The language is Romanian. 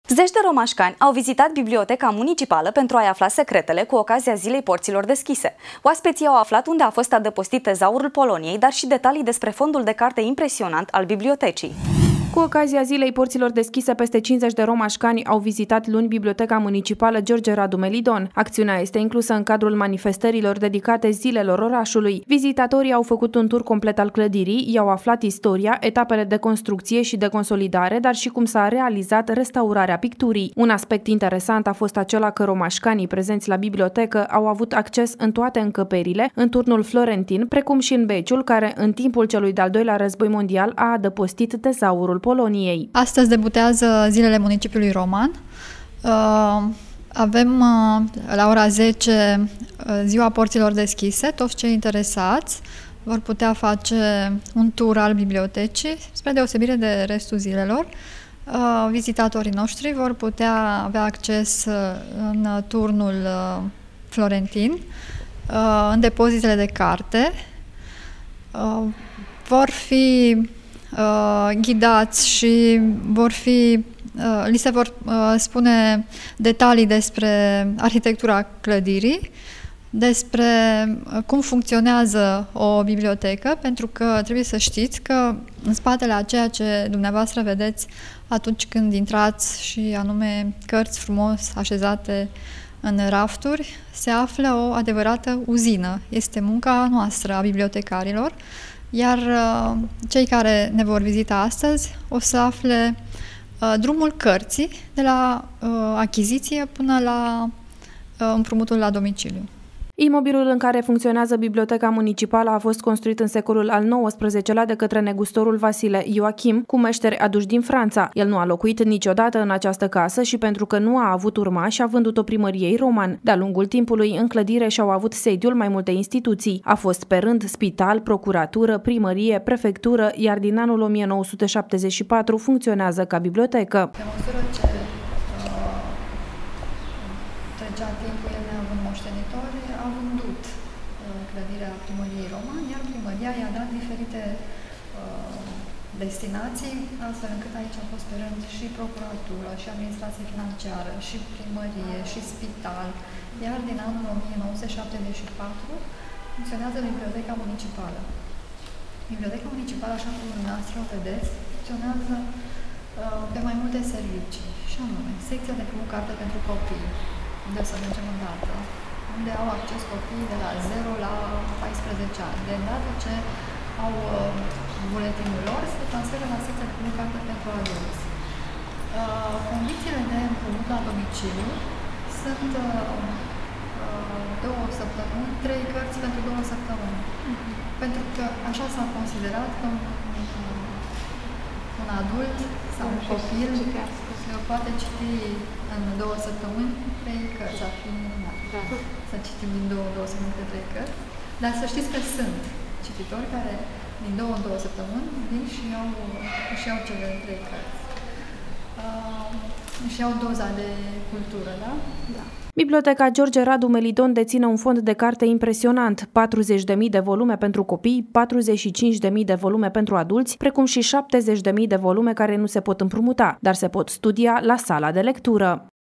Zeci de romașcani au vizitat biblioteca municipală pentru a-i afla secretele cu ocazia Zilei Porților Deschise. Oaspeții au aflat unde a fost adăpostit tezaurul Poloniei, dar și detalii despre fondul de carte impresionant al bibliotecii. Cu ocazia Zilei Porților Deschise, peste 50 de romașcani au vizitat luni Biblioteca Municipală George Radu Melidon. Acțiunea este inclusă în cadrul manifestărilor dedicate zilelor orașului. Vizitatorii au făcut un tur complet al clădirii, i-au aflat istoria, etapele de construcție și de consolidare, dar și cum s-a realizat restaurarea picturii. Un aspect interesant a fost acela că romașcanii prezenți la bibliotecă au avut acces în toate încăperile, în turnul Florentin, precum și în beciul care, în timpul celui de-al doilea război mondial, a adăpostit tezaurul Poloniei. Astăzi debutează zilele municipiului roman. Avem la ora 10 ziua porților deschise. Toți cei interesați vor putea face un tur al bibliotecii, spre deosebire de restul zilelor. Vizitatorii noștri vor putea avea acces în turnul Florentin, în depozitele de carte. Vor fi ghidați și li se vor spune detalii despre arhitectura clădirii, despre cum funcționează o bibliotecă, pentru că trebuie să știți că în spatele a ceea ce dumneavoastră vedeți atunci când intrați, și anume cărți frumos așezate în rafturi, se află o adevărată uzină. Este munca noastră a bibliotecarilor. Iar cei care ne vor vizita astăzi o să afle drumul cărții de la achiziție până la împrumutul la domiciliu. Imobilul în care funcționează Biblioteca Municipală a fost construit în secolul al XIX-lea de către negustorul Vasile Ioachim, cu meșteri aduși din Franța. El nu a locuit niciodată în această casă și pentru că nu a avut urmași, a vândut-o primăriei roman. De-a lungul timpului, în clădire și-au avut sediul mai multe instituții. A fost pe rând spital, procuratură, primărie, prefectură, iar din anul 1974 funcționează ca bibliotecă. Pe măsură ce trecea timpul, el neavând moștenitori, a vândut clădirea primăriei roman, iar primăria i-a dat diferite destinații, astfel încât aici a fost pe rând și procuratură, și administrație financiară, și primărie, și spital, iar din anul 1974 funcționează Biblioteca Municipală. Biblioteca Municipală, așa cum dumneavoastră o vedeți, funcționează pe mai multe servicii, și anume secția de primul carte pentru copii, unde să mergem în dată, unde au acces copiii de la 0 la 14 ani. De îndată ce au buletinul lor, se transferă la secția de primul carte pentru adulți. Condițiile de împrumut la domiciliu sunt 2 săptămâni, 3 cărți pentru 2 săptămâni. Pentru că așa s-a considerat că un adult sau un copil poate citi în 2 săptămâni 3 cărți, ar fi minunat. Să citim din 2 săptămâni de 3 cărți. Dar să știți că sunt cititori care din 2 în 2 săptămâni vin și iau cele 3 cărți. Și iau doza de cultură, da? Da. Biblioteca George Radu Melidon deține un fond de carte impresionant, 40.000 de volume pentru copii, 45.000 de volume pentru adulți, precum și 70.000 de volume care nu se pot împrumuta, dar se pot studia la sala de lectură.